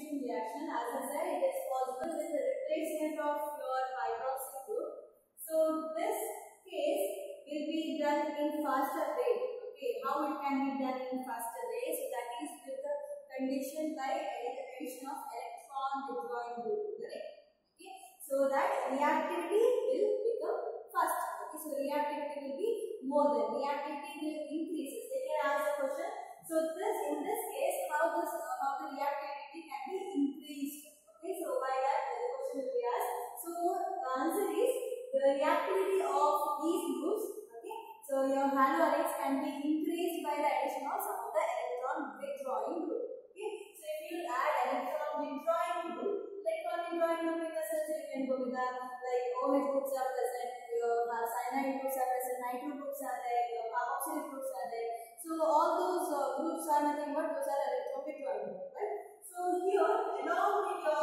substitution reaction. As I said, it is possible with the replacement of your hydroxy group. So this case will be done in faster way. Okay, how it can be done in faster way? So that is with the condition by addition of electron withdrawing group. Correct? Okay, so that reactivity will become faster. Okay, so reactivity will be more than reactivity will increase. They can ask the question. So in this case, how the reactivity can be increased? Okay, so by that the question will be asked. So the answer is the reactivity of these groups. Okay, so your haloaryls can be increased by the addition of some of the electron withdrawing group. Okay, so if you add electron withdrawing group in the sense you can go with the like OH groups are present, your cyanide groups are present, nitro groups are there, your carboxylic groups are there. So all those groups are nothing but those are electron withdrawing groups, right? So here along with your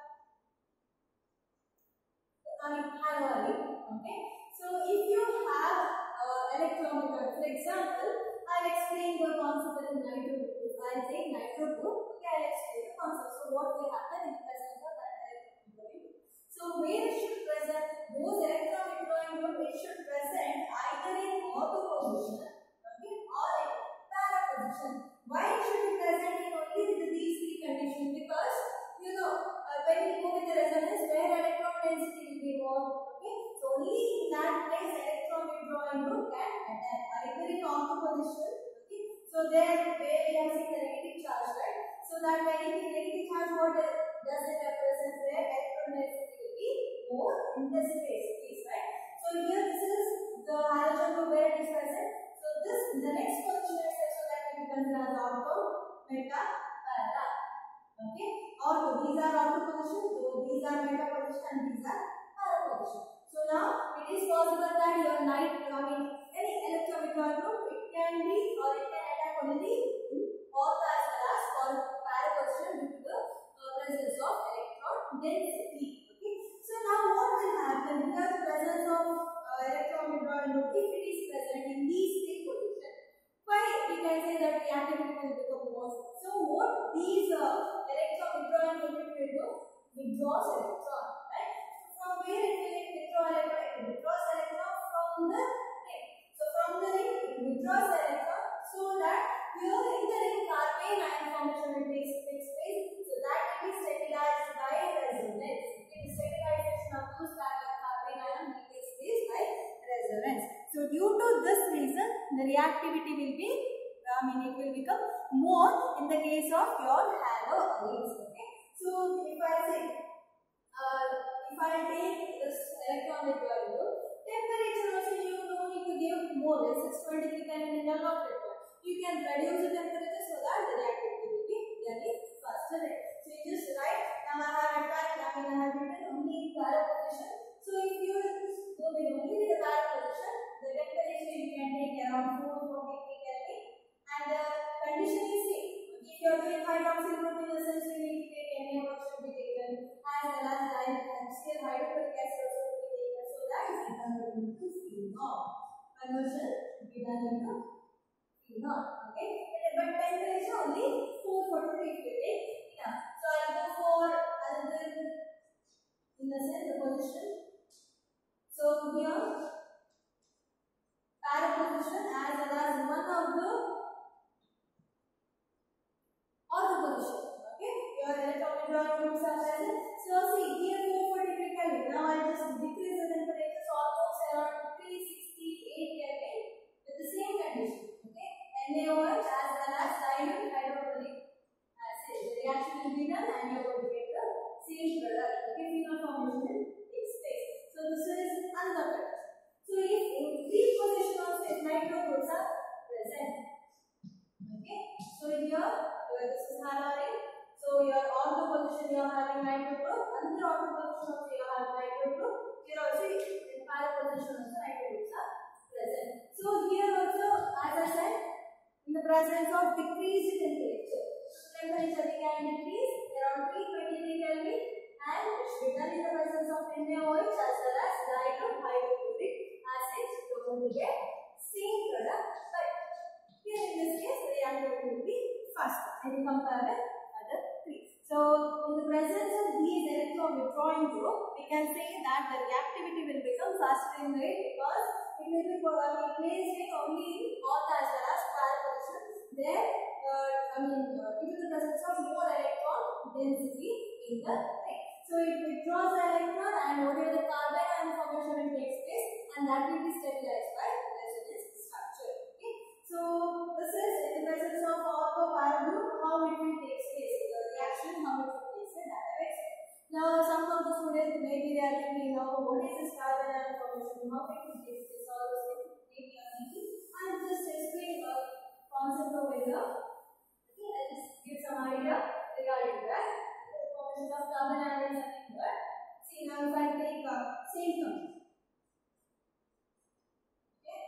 haloaryl, okay. So if you have electron withdrawing, for example, I'll explain the concept in nitro group. If I take nitro group, okay, I'll explain the concept. So what will happen in the presence of that electron withdrawing group? So where it should present those electron withdrawing group, it should present either in ortho position, okay, or in para position. Why it should be present in only with these three conditions? Because you know when you go with the resonance, where electron density will be more, okay. So only in that place electron withdrawing group can attack either in ortho position, okay. So there where we have seen the negative charge, right? So that negative charge, what does it represent? Where electron density will be more in the space, right? So here this is the halogen group where it is present. So this the next position is so that we consider as ortho, meta, para. Okay, ortho, these are ortho position, so these are meta position and these are para position. So now it is possible that your any electron withdrawing group, it can be or it can attack only in ortho as well as or para position due to the presence of electron density. Okay, so now what will happen here? The presence of electron withdrawing group, if it is present in these three positions, why we can say that reactivity will become more. So what these electron withdrawing group will do? Withdraws electron, right? So from where it will withdraw electron? It withdraws electron from the ring. So from the ring it withdraws electron, so that here in the ring carbene ion formation will takes place. So that it is stabilized by resonance. It is stabilization of those carbene ion will take place by resonance. So due to this reason, the reactivity will be, it will become more in the case of your haloaryls. Okay. So if I say, if I take this electron withdrawing group, temperature also you don't need to give more than 623 Kelvin in your not required. You can reduce the temperature so that the reactivity will be very faster. So you just write, now I have written only in para position. So if you go with only the para position, the temperature you can take around 443 Kelvin, and the condition is same. If you are doing hydroxyl group in the sense, you need to take any of should be taken, as well as still hydrochloric acid also should be taken, so that is converted into phenol. Conversion should be done into phenol. Okay, but temperature only 443 Kelvin. Yeah. So I will go for another in the sense the position. So here para position as well as one of the ortho position. Okay, your electron withdrawing groups are present. So see here 443 Kelvin. Now I just decrease the temperature so almost around 368 Kelvin with the same condition. Okay, NaOH as well as dilute hydrochloric acid. The reaction will be done and you are going to get the same product. Okay, phenol formation takes place. So this is another condition. So if three positions of nitro groups are present. Okay, so here this is haloaryl. So your ortho position you are having nitro group, another ortho position also you are having nitro group. Here also in para position also nitro groups are present. So here also, as I said, in the presence of decreased temperature, temperature we can decrease around 323 Kelvin, and it should be done in the presence of NaOH as well as dilute hydrochloric acid. You are going to get same product, but here in this case the reactivity will be faster and compare with other three. So in the presence of these electron withdrawing group, we can say that the reactivity will become faster in rate because it will be placed in only in hot as well as cold position. There, due to the presence of more electron density in the ring. So it withdraws the electron and whatever the carbon ion formation will take place, and that will be stabilized by resonance structure. Okay. So this is in the presence of ortho para group how it will take place, the reaction how it will take place, that I have explained. Now some of the students maybe they are thinking now what is this carbon ion formation, how it will take place, all those things maybe are thinking. I will just explain the concept over here. Okay, I just give some idea regarding that. The formation of carbon ion is nothing but, see now if I take same term. Okay.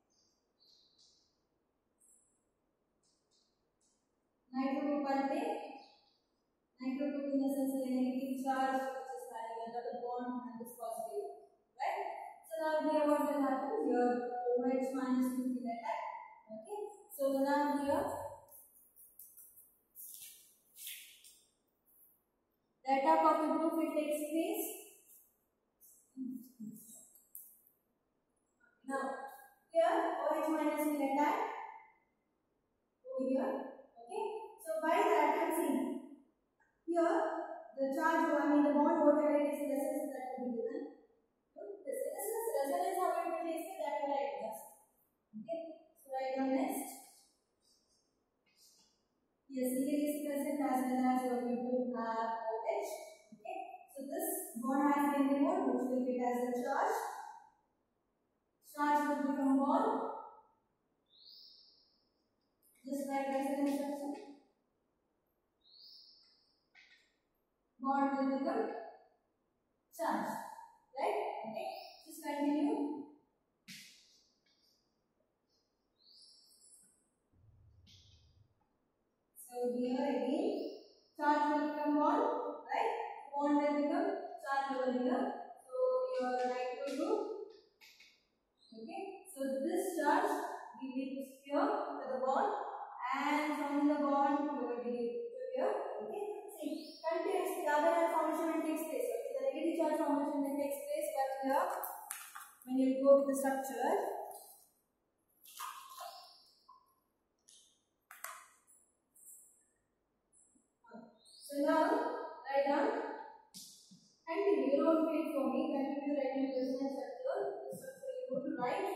Nitro group I'll take. Nitro group in the sense of a negative charge which is having a double bond and this positive, right? So now here what will happen? Here OH minus will be attack. Okay. So now here the attack of the group will take place. Now here OH minus will attack over here. Okay. So by that I see here the charge, the bond whatever it is, resistance that will be given. This resonance how it will take place, that will write first. Okay. So write down next. Yes, here is present as well as you are going to have OH. Okay. So this bond has been removed, which will get as a charge. Charge will become bond. Just write resonance structure. Bond will become charge. Right? Okay. Just continue. So here again, charge will become bond, right? Bond will become charge over here. So your nitro group. Okay. So this charge we will here to the bond, and from the bond we will give to here. Okay. See, continuously the other formation will take place. Okay. The negative charge formation will take place, but here when you go to the structure. So now, write down, continue, you don't wait for me, continue writing the resonance structure, the structure you go to write.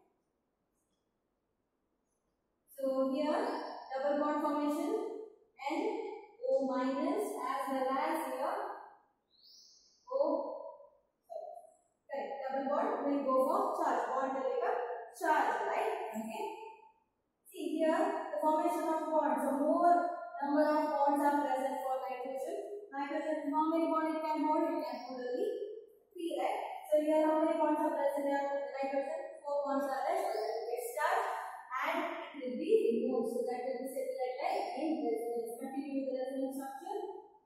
So here, double bond formation, NO minus as well as here, O, correct, double bond will go for charge, bond will become charge, right, okay. See here, the formation of bonds, so more number of bonds are present for nitrogen. Nitrogen, how many bonds it can hold? It can hold only 3, right? So here how many bonds are present in nitrogen? 4 bonds are there, so that will get charged and it will be removed. So that will be stabilized by in resonance. Continue with the resonance structure.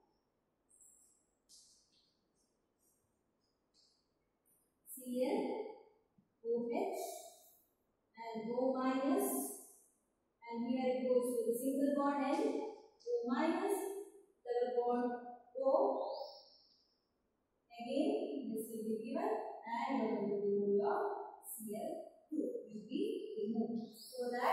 Cl, OH and O minus, and here it goes to the single bond N, O minus, double bond O, again this will be given, and over the remove your Cl2 will be removed, so that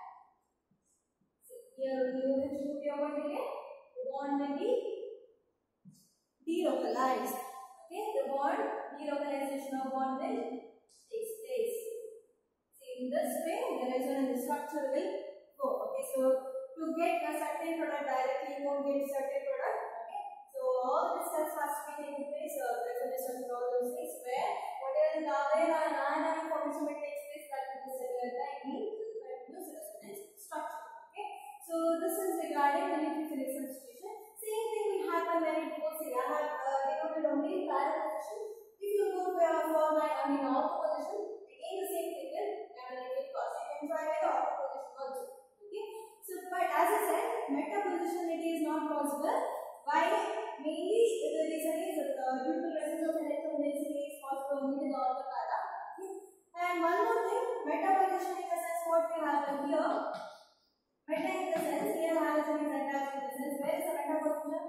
here the OH will be over here, the bond will be delocalized. Okay, the bond delocalization of bond will take place. See, in this way the resonance structure will go. Okay, so to get a certain product directly, you won't get certain product. Okay, so all the steps has to be taken place. Resonance structure, all those things where whatever the carbon or ion formation will take place, that will be stabilized by continuous resonance structure. Okay, so this is regarding the nucleophilic substitution. Same thing will happen when it goes here. I have denoted only parallel position. If you go for my ortho position, again the same thing will happen because you can try by the ortho position also. Okay. So, but as I said, meta positionality is not possible. Why? Mainly the reason is due to presence of electron density is possible only with the ortho para. Okay. And one more thing, meta position in the sense what will happen here. Meta in the sense here halogen is attached to the sense where is the meta position?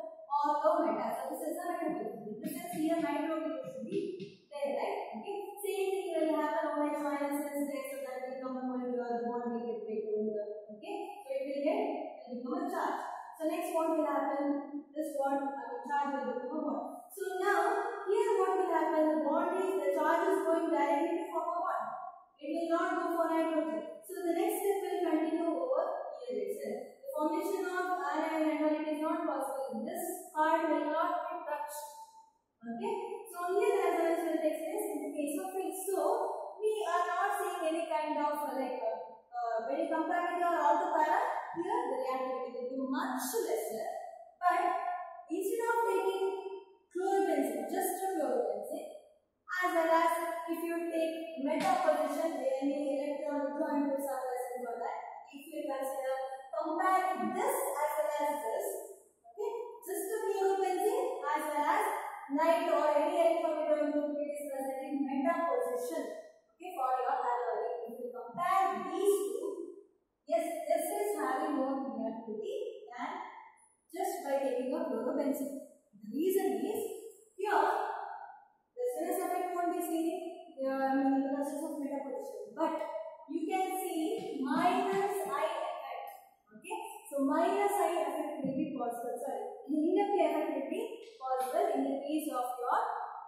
ortho meta. So this is a meta position. This is here nitro should be there, right? Okay. Same thing will happen OH minus H so that will become the bond will get break. Okay. So it will become a charge. So next what will happen? This bond charge will become a bond. So now here what will happen? The charge is going directly to form a bond. It will not go for nitrogen. So the next step will continue over here itself. The formation of anion and all it is not possible. This part will not be touched. Okay. So only the resonance will take place in the case of rings. So we are not seeing any kind of when you compare with our ortho para, here the reactivity will be much lesser. But instead of taking chlorobenzene, just chlorobenzene, as well as if you take meta position, any electron groups are present for that. If you consider comparing this as well as this, okay, just the chlorobenzene as well as night or any electron group is present in meta position, okay, for your halide. If you compare these two, yes, this is having more reactivity than just by taking a chlorobenzene. The reason is here resonance effect won't be seen in the presence of meta position, but you can see minus I effect. Okay, so minus I effect will be possible. Sorry, inductive effect will be possible in the case of your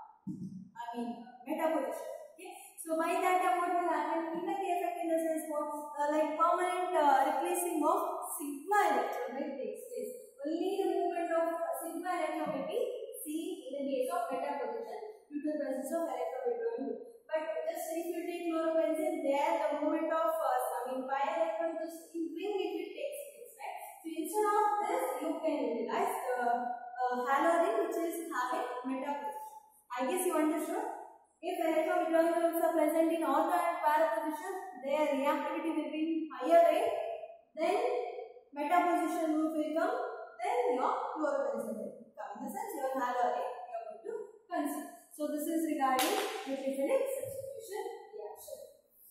meta position. Okay, so by that what will happen? Inductive effect in the sense what like permanent replacing of sigma electron will take place. Only the movement of sigma electron will be seen in the case of meta position due to the presence of electron withdrawing group. But just if you take chlorobenzene, there the movement of pi electron just in ring it will take place, right? So instead of this, you can utilize halide which is having meta position. I guess you understood. If electron withdrawing groups are present in ortho and para position, their reactivity will be in higher rate. Then meta position group will come. Then your chlorobenzene will come. In the sense your halide you are going to consider. So this is regarding nucleophilic substitution reaction.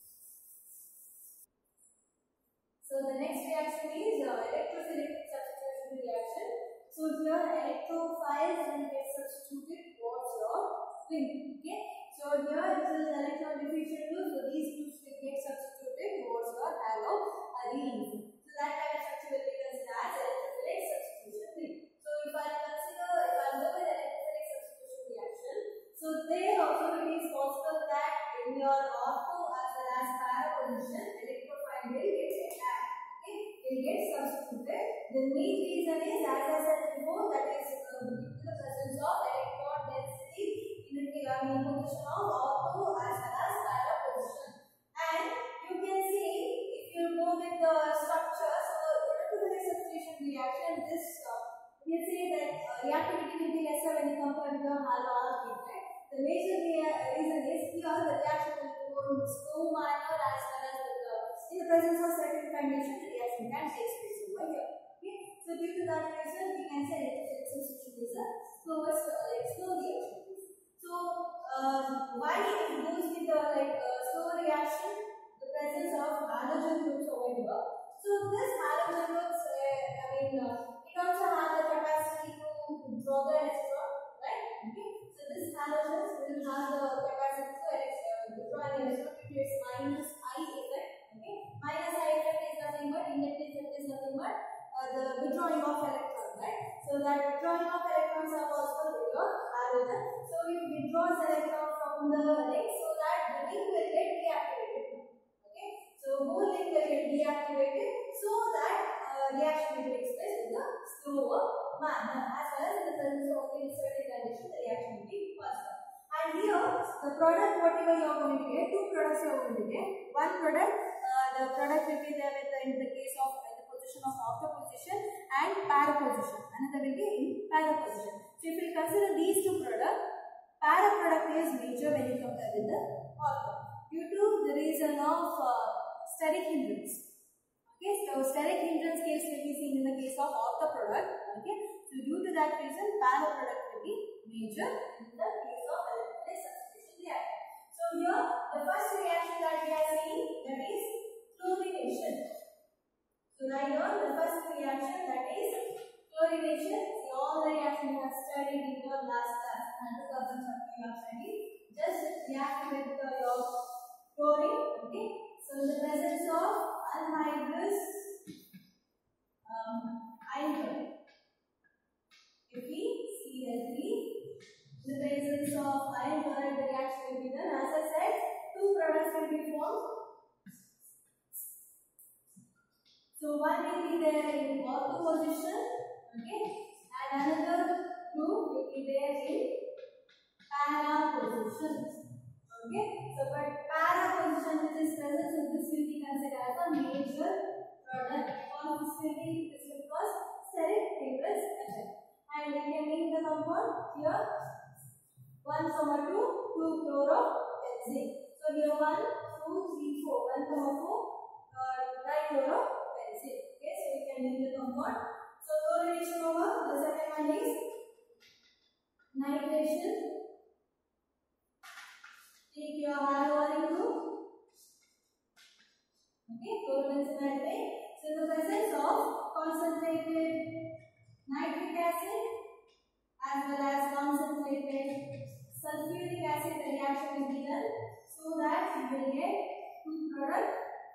So the next reaction is electrophilic substitution reaction. So here electrophiles will get substituted towards your ring. Okay. So here this is electron deficient group. So these groups will get substituted towards your haloarine. So that kind of structure will be considered as electrophilic substitution ring. So if I look at electrophilic substitution reaction, so there also it is possible that in your ortho as well as para position, electrophile will get attacked. Okay, will get substituted. The main reason is, as I said before, that is due to the presence of electron density in the position of ortho as well as para position. And you can see if you go with the structure, so electrophilic substitution reaction, this you can see that reactivity will be lesser when you compare with the haloarine, right? The major reason is here the reaction will go in slow manner as well as in the presence of certain conditions the reaction can take place over here. Okay, so due to that reason we can say electrophilic substitution is a slow reaction. So why it goes with the slow reaction? The presence of halogen groups over here. So this halogen groups, it also has the capacity to withdraw the electron, right? Okay. So this halogens will have the capacity to withdraw an electron due to its minus I effect. Okay. Minus I effect is nothing but inductive effect is nothing but the withdrawing of electrons, right? So that withdrawing of electrons are possible with your halogen. So it withdraws electron from the ring so that the ring will get deactivated. Okay. So whole ring will get deactivated so that reaction will take place in a slower manner as well as in the presence of only certain conditions the reaction will be faster. And here the product whatever you are going to get, two products you are going to get. One product, the product will be there with in the case of the position of ortho position and para position. Another will be in para position. So if you consider these two products, para product is major when you compare with the ortho due to the reason of steric hindrance. Okay, so steric hindrance case will be seen in the case of ortho product. Okay, so due to that reason, para product will be major in the case of electrophilic substitution reaction. So here, the first reaction that we are seeing, that is chlorination. So right now, the first reaction that is chlorination. See all the reactions doesn't have to be upside, just react with your chlorine. Okay, so in the presence of anhydrous iron, Fe(Cl3), in the presence of iron chloride, the reaction will be done. As I said, two products will be formed. So one will be there in ortho position, okay, and another two will be there in para position. Okay, so but para position, which is present in this, will be considered as a major product because this will be because steric tables effect. And we can name the compound here 1, 2, 2-chlorobenzene. So here 1, 2, 3, 4, 1, 4 dichlorobenzene. Okay, so we can name the compound. So chlorination over. The second one is nitration. Take your halogen group. Okay, chlorobenzene nitrate. So in the presence of concentrated nitric acid as well as concentrated sulfuric acid, the reaction will be done so that you will get two product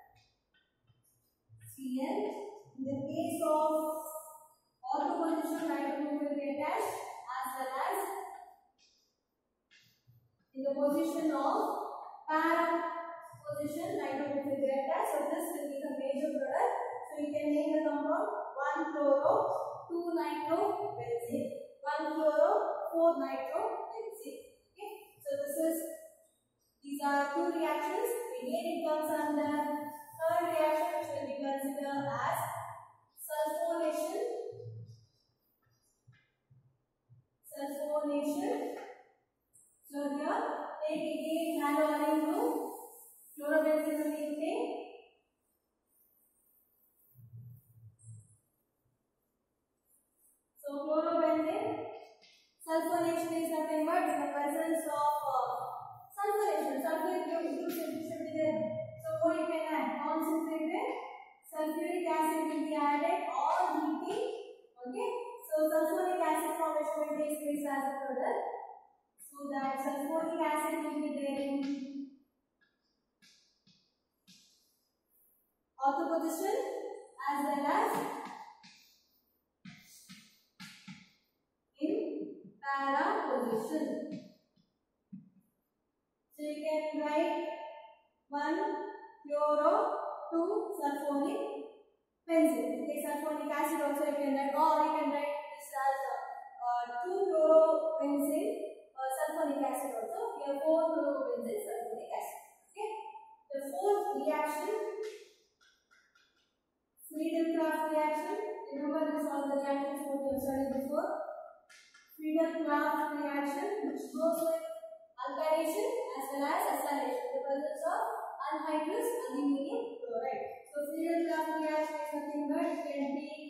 Cl. In the case of ortho position, nitrogen will be attached as well as in the position of para position, nitrogen will be attached. So this will be the major product. So you can name the compound 1-chloro-2-nitrobenzene, 1-chloro-4-nitrobenzene. Okay, so these are two reactions. Again, it comes under third reaction, which will be considered as sulfonation. So here, take again halogen group, chlorobenzene will be taken. So chlorobenzene, sulfonation is nothing but in the presence of sulfonation. Sulfuric group should be there. So what you can add? Concentrated sulfuric acid will be added or heating. Okay. So sulfuric acid formation will take place as a product. So that sulfuric acid will be there in ortho position as well as in para position. So you can write 1-chloro-2-sulfonic benzene. Okay, sulfonic acid also you can write, or you can write this as 2-chlorobenzene sulfonic acid also. Here 4-chlorobenzene sulfonic acid. Okay. The fourth reaction, Friedel-Crafts reaction. Remember this all the reactions what you have studied before. Friedel-Crafts reaction, which goes with alkylation as well as acylation. The presence of anhydrous aluminum chloride. So Friedel-Crafts reaction is nothing but you can take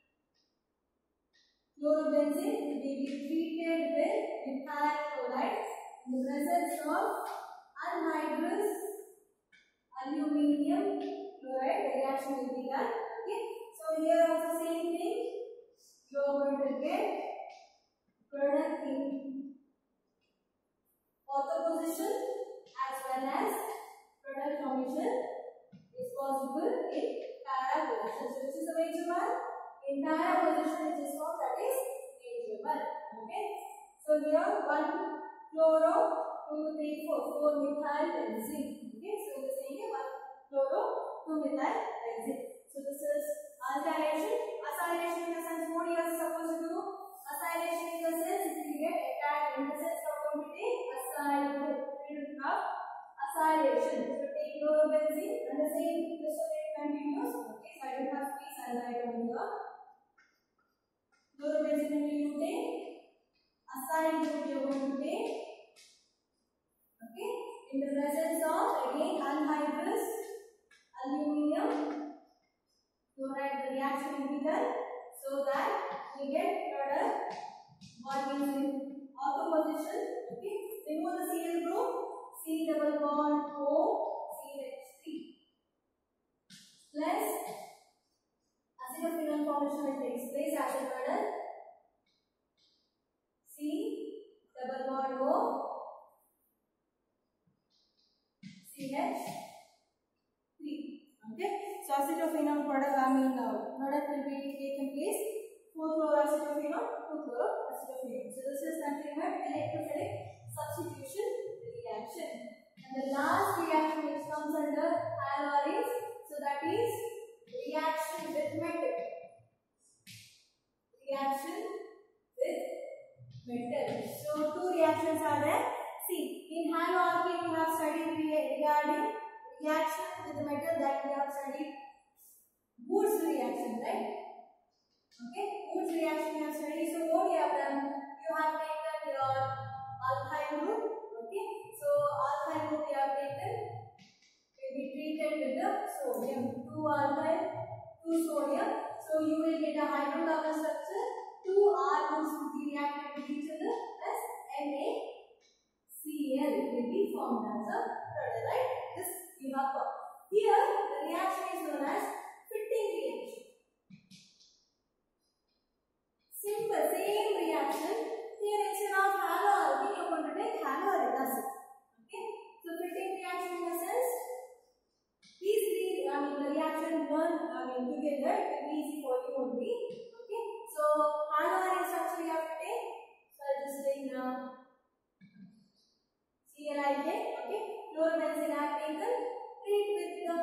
chlorobenzene will be treated with methyl chloride in the presence of anhydrous aluminum chloride. The reaction will be done. Okay. So here also same thing. You are going to get product in ortho position as well as product formation is possible in para position. So which is the major one? In para position it is found, that is major one. Okay. So here 1-chloro-2-3-4 4-methyl benzene. Okay. So we are saying 1-chloro-2-methyl benzene. So this is alkylation. Acylation in the sense what you are supposed to do? Acylation in the sense if you get attacked in the sense of take acyl group. Acylation. So take chlorobenzene and the same this way it continues. Okay, so I don't have space, I'll write over here. Chlorobenzene will you take? Acyl group you are going to take. Okay, in the presence of again anhydrous aluminum chloride, the reaction will be done so that we get product what is in ortho position. Okay, remove the Cl group, C double bond O CH3 plus acidophenol formation will take place as a product C double bond O substitution. So this is nothing but electrophilic substitution reaction. And the last reaction which comes under Hall is, so that is reaction with metal. Reaction with metal. So two reactions are there. See, in Hall we have studied regarding reaction with the metal, that we have studied Wurtz reaction, right? Okay, Wurtz reaction we have studied. So what you have done? You have taken your alkyl group. Okay, so alkyl group you have taken, will be treated with the sodium. 2 alkyl, 2 sodium. So you will get a hydrocarbon structure. 2 R groups will be reacted with each other as NaCl will be formed as a product, right? This you have got. Here the reaction is known as fitting reaction. Simple, same reaction. Here instead of haloalkene, you are going to take haloaric acid. Okay, so fitting reaction in the sense, these three, the reaction learn together, it will be easy for you only. Okay, so haloaric structure you have to take. So I just take now ClIK. Okay, chlorobenzene I have taken. Treat with the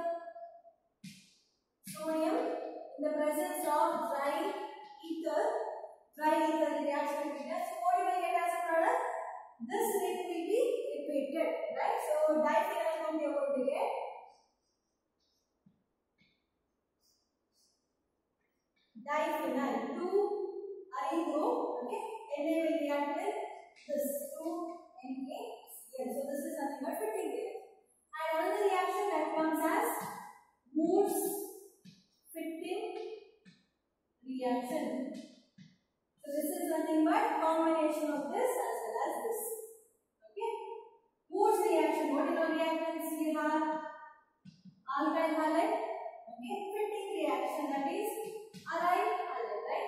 sodium in the presence of dry ether. Dry ether reaction will be done. So what you will get as a product? This rate will be repeated, right? So diphenyl group you are going to get. Diphenyl, 2 arene group. Okay, Na will react with this 2 NaCl. So this is nothing but fitting reaction. And another reaction that comes as Wurtz fitting reaction. So this is nothing but combination of this as well as this. Okay. Wurtz reaction. What is the reactants we have? Alkyl halide. Okay. Fitting reaction, that is aryl halide, right?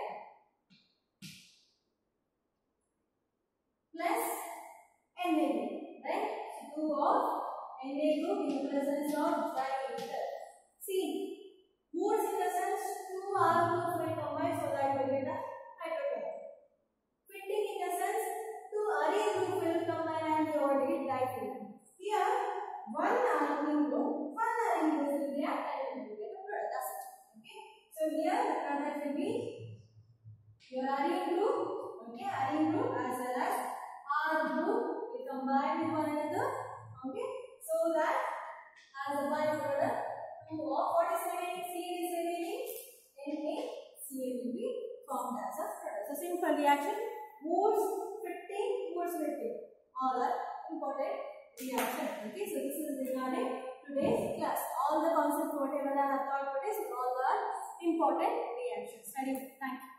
Plus Na, right? So 2 of Na group in the presence of dry ether. See, Wurtz in the sense 2 R groups will combine so that you get a hydrocarbon. Fitting in the sense 2 arene group will combine and you will get diphenyl. Here 1 arene group will react and you will get a product. That's it. Okay. So here the product will be your arene group. Okay, arene group as well as R group will combine with one another. Okay. So that as a byproduct, 2 of what is remaining? Cl is remaining. NaCl will be formed as a product. So simple reaction. Wurtz fitting. All are important reaction. Okay. So this is regarding today's class. All the concepts whatever I have taught today, so all are important reactions. Thank you.